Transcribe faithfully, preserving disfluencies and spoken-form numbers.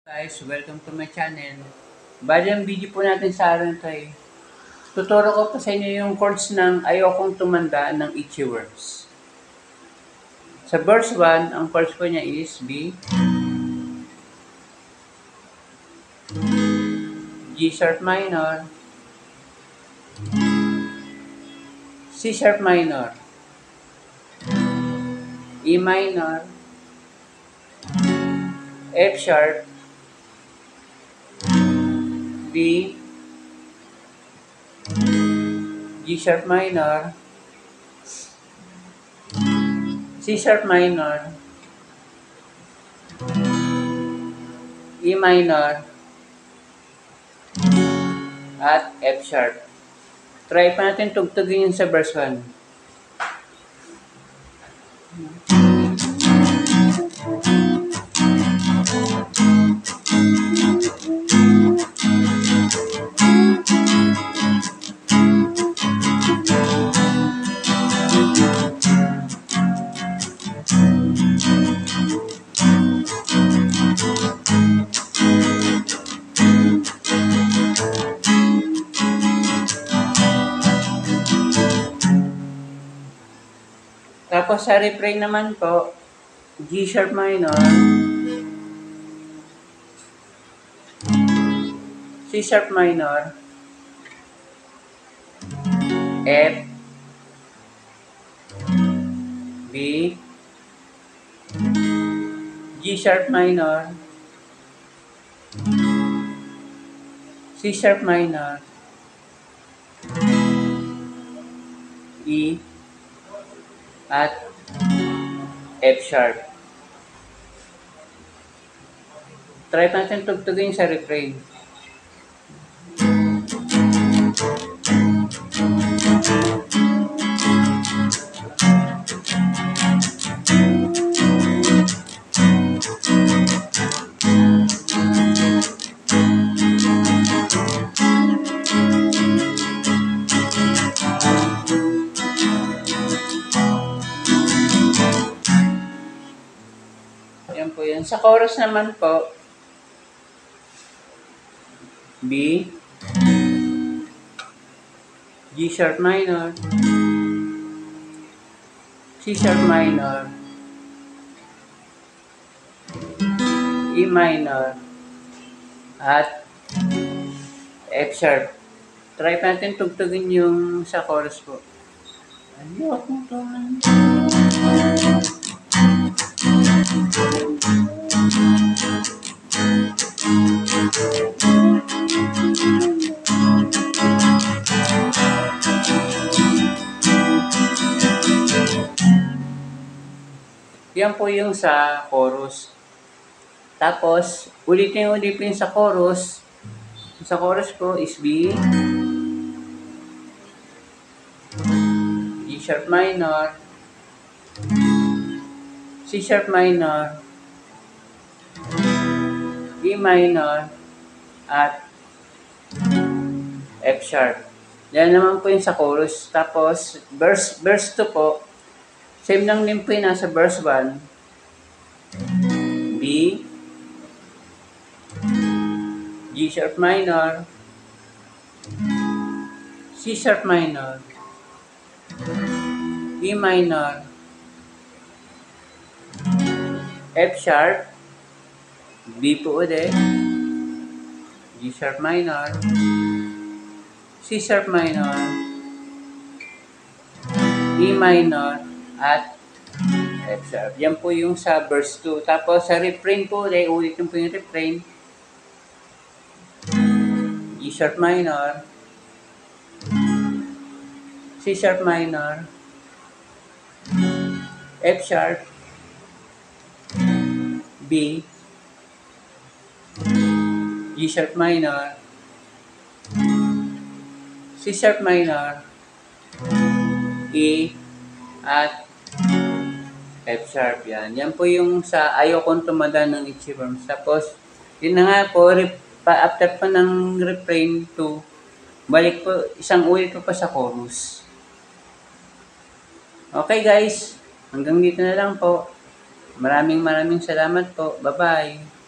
Guys, welcome to my channel. Bali ang video po natin sa araw nito ay tuturo ko po sa inyo yung chords ng Ayokong Tumanda ng Itchy Worms. Sa verse one, ang chords po niya is B, G sharp minor, C sharp minor, E minor, F sharp, B, G sharp minor, C sharp minor, E minor, at F sharp. Try pa natin tugtugin yun sa verse one. Tapos sa refrain naman po, G sharp minor, C sharp minor, F, B, G sharp minor, C sharp minor, E, at F sharp. Try natin tugtugin sa refrain. Yan po yan. Sa chorus naman po, B, G sharp minor, C sharp minor, E minor, at F sharp. Try natin tugtugin yung sa chorus po. Ayokong tumanda. Yan po yung sa chorus. Tapos, ulitin-ulitin sa chorus. Sa chorus po is B, G sharp minor, C sharp minor, E minor, at F sharp. Yan naman po yung sa chorus. Tapos, verse, verse two po, same lang din po yung nasa verse one. B, G sharp minor, C sharp minor, E minor, F sharp, B po ulit, G sharp minor, C sharp minor, E minor, at F sharp. Yan po yung sa verse two. Tapos sa refrain po, ulit ulitin po yung refrain. G sharp minor, C sharp minor, F sharp, B, G sharp minor, C sharp minor, E, at F sharp. Yan. Yan po yung sa Ayokong Tumanda ng Itchy Worms. Tapos, yun na nga po, pa, after pa ng refrain two, balik po, isang ulit po pa sa chorus. Okay guys, hanggang dito na lang po. Maraming maraming salamat po. Bye-bye.